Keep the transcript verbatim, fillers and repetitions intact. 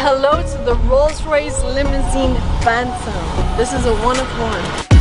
hello to the Rolls-Royce Limousine Phantom. This is a one of one.